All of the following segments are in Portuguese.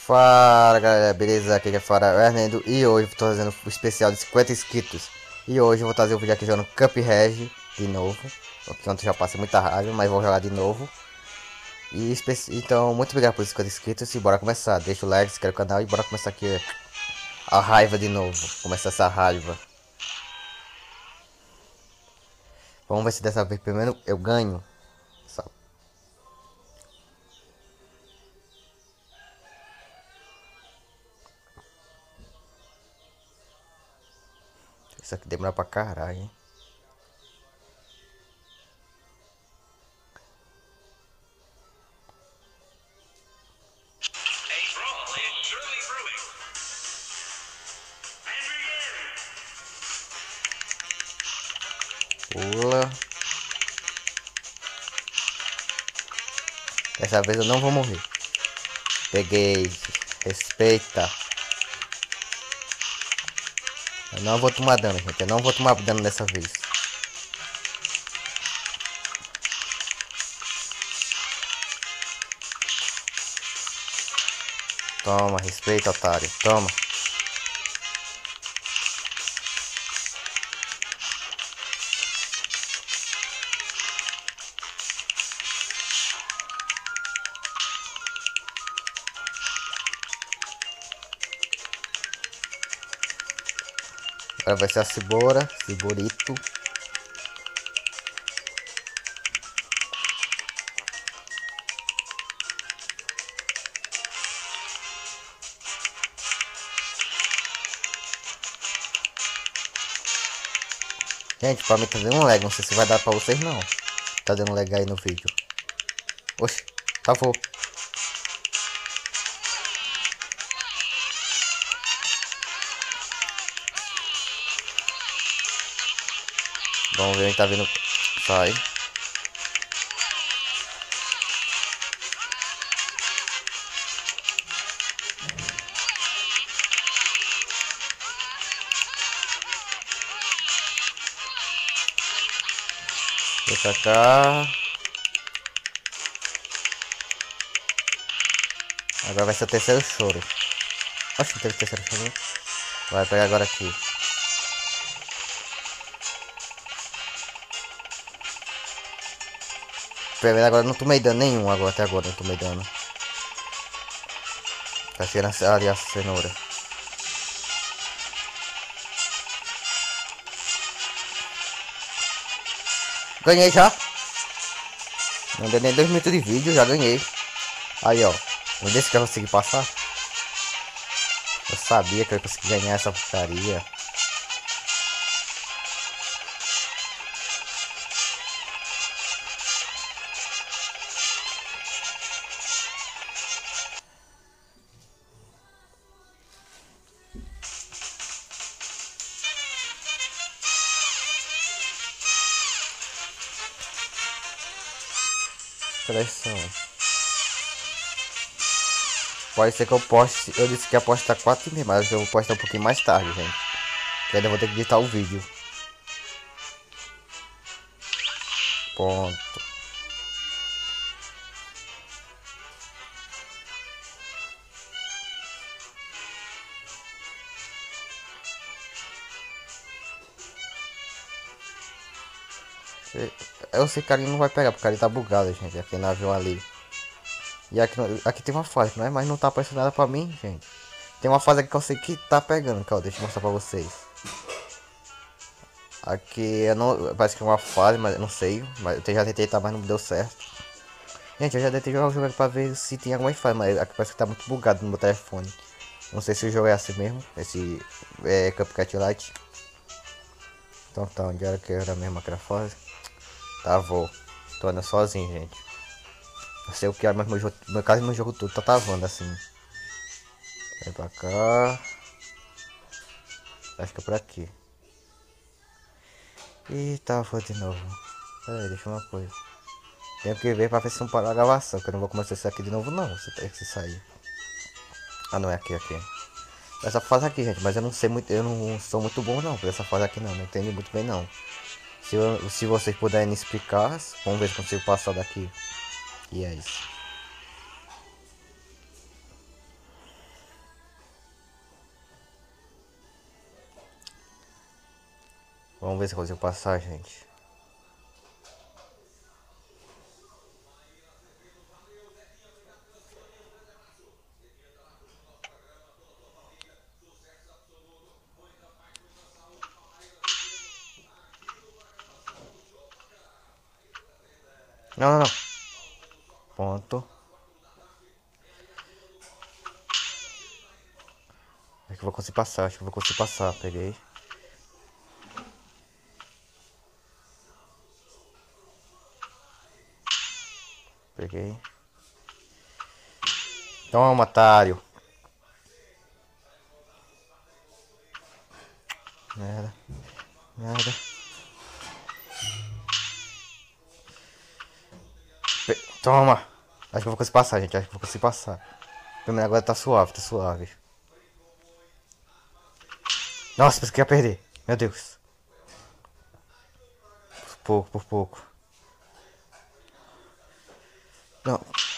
Fala galera, beleza? Aqui é fora o Hernando e hoje eu tô fazendo o especial de 50 inscritos. E hoje eu vou trazer o vídeo aqui jogando Cuphead de novo. Porque ontem já passei muita raiva, mas vou jogar de novo. Então, muito obrigado por 50 inscritos e bora começar. Deixa o like, se inscreve no canal e bora começar aqui a raiva de novo. Começar essa raiva. Vamos ver se dessa vez primeiro eu ganho. Só. Isso aqui demora pra caralho, hein? Pula. Dessa vez eu não vou morrer. Peguei. Respeita. Eu não vou tomar dano, gente. Eu não vou tomar dano dessa vez. Toma, respeita, otário. Toma. Agora vai ser a cebola, cebolito. Gente, pra mim tá dando um lag, não sei se vai dar pra vocês não. Tá dando lag aí no vídeo. Oxi, travou. Vamos ver, tá vindo. Sai. Vem pra cá. Agora vai ser o terceiro choro. Oxi, não teve terceiro choro. Vai pegar agora aqui. Primeiro agora não tomei dano nenhum agora, até agora não tomei dano. Tá cheirando ali a cenoura. Ganhei já. Não deu nem 2 minutos de vídeo, já ganhei. Aí ó, não disse que eu consegui passar. Eu sabia que eu ia conseguir ganhar essa porcaria. Pressão. Pode ser que eu poste. Eu disse que ia postar 4h30, mas eu vou postar um pouquinho mais tarde, gente. Que ainda vou ter que editar o vídeo. Ponto. Eu sei que ali não vai pegar, porque ali tá bugado, gente. Aquele navio ali. E aqui tem uma fase, não é? Mas não tá aparecendo nada pra mim, gente. Tem uma fase aqui que eu sei que tá pegando, calma, deixa eu mostrar pra vocês. Aqui eu não. Parece que é uma fase, mas eu não sei. Mas eu já tentei, tá, mas não deu certo. Gente, eu já tentei jogar o jogo pra ver se tem alguma fase, mas aqui parece que tá muito bugado no meu telefone. Não sei se o jogo é assim mesmo. Esse Cuphead Lite. Então tá, onde era que era mesmo aquela fase? Tá, vou. Tô andando sozinho, gente. Não sei o que é, mas meu caso no jogo tudo tá travando assim. Vem pra cá. Acho que é por aqui. Ih, travou de novo. Pera aí, deixa uma coisa. Tenho que ver pra ver se não parou a gravação, que eu não vou começar isso aqui de novo não, se tem que sair. Ah, não é aqui. Essa fase aqui, gente, mas eu não sei muito, eu não sou muito bom não por essa fase aqui não entendi muito bem não. Se vocês puderem me explicar, vamos ver se consigo passar daqui. E é isso. Vamos ver se eu consigo passar, gente. Não, não, não. Ponto. Acho que eu vou conseguir passar, acho que eu vou conseguir passar. Peguei. Peguei. Toma, otário. Merda. Merda. Toma. Acho que eu vou conseguir passar, gente. Acho que eu vou conseguir passar. Primeiro agora tá suave, tá suave. Nossa, pensei que ia perder. Meu Deus. Por pouco, por pouco. Não.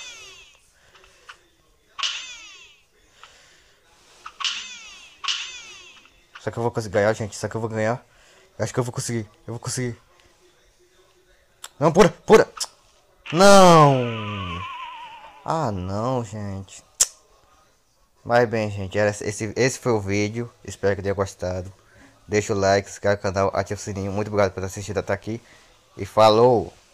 Será que eu vou conseguir ganhar, gente? Será que eu vou ganhar? Eu acho que eu vou conseguir. Eu vou conseguir. Não, pura, pura. Não. Ah, não, gente. Mas bem, gente, esse foi o vídeo. Espero que tenha gostado. Deixa o like, se inscreve no canal, ativa o sininho. Muito obrigado por ter assistido até aqui. E falou!